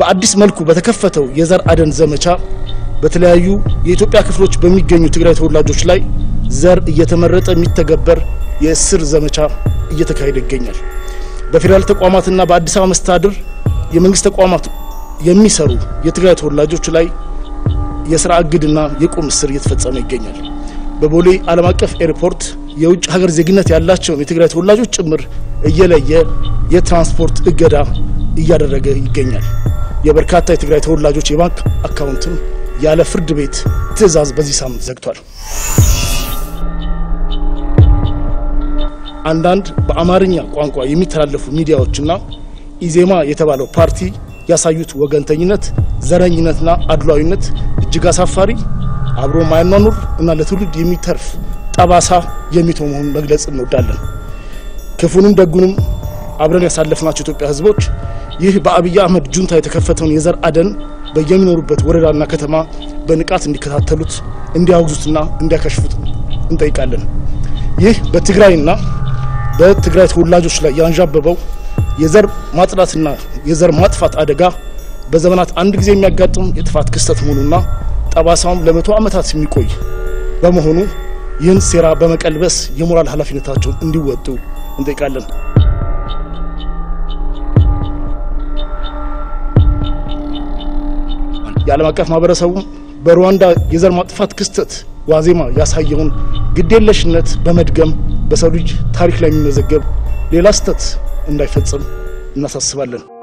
በአዲስ መልኩ በተከፈተው የዘር አደን ዘመቻ በተለያዩ የኢትዮጵያ ክፍሎች በሚገኙ ትግራይ ተወላጆች ላይ ዘር እየተመረጠ የሚተገበር የእስር ዘመቻ እየተካሄደ ይገኛል። በፌደራል ተቋማትና በአዲስ አበባ መስተዳድር የመንግስት ተቋማት የሚሰሩ የትግራይ ተወላጆች ላይ የሥራ እግድና የቁም እስር እየተፈጸመ ይገኛል። በቦሌ ዓለም አቀፍ ኤርፖርት የውጭ ሀገር ዜግነት ያላቸው የትግራይ ተወላጆች ጭምር እየለየ የትራንስፖርት እገዳ እያደረገ ይገኛል። የበርካታ የትግራይ ተወላጆች የባንክ አካውንትም ያለ ፍርድ ቤት ትዕዛዝ በዚህ ሳምንት ዘግቷል። አንዳንድ በአማርኛ ቋንቋ የሚተላለፉ ሚዲያዎችና ኢዜማ የተባለው ፓርቲ ያሳዩት ወገንተኝነት፣ ዘረኝነትና አድሏዊነት እጅግ አሳፋሪ አብሮ ማይኗኑር እና ለትውልድ የሚተርፍ ጠባሳ የሚተው መሆኑን መግለጽ እንወዳለን። ክፉንም ደጉንም አብረን ያሳለፍናቸው ኢትዮጵያ ህዝቦች ይህ በአብይ አህመድ ጁንታ የተከፈተውን የዘር አደን በየሚኖሩበት ወረዳና ከተማ በንቃት እንዲከታተሉት እንዲያወግዙትና እንዲያከሽፉት እንጠይቃለን። ይህ በትግራይና በትግራይ ተወላጆች ላይ ያንዣበበው የዘር ማጥላትና የዘር ማጥፋት አደጋ በዘመናት አንድ ጊዜ የሚያጋጥም የጥፋት ክስተት መሆኑና ጠባሳውም ለመቶ ዓመታት የሚቆይ በመሆኑ ይህን ሴራ በመቀልበስ የሞራል ኃላፊነታቸውን እንዲወጡ እንጠይቃለን። የዓለም አቀፍ ማህበረሰቡ በሩዋንዳ የዘር ማጥፋት ክስተት ዋዜማ ያሳየውን ግዴለሽነት በመድገም በሰው ልጅ ታሪክ ላይ የሚመዘገብ ሌላ ስህተት እንዳይፈጸም እናሳስባለን።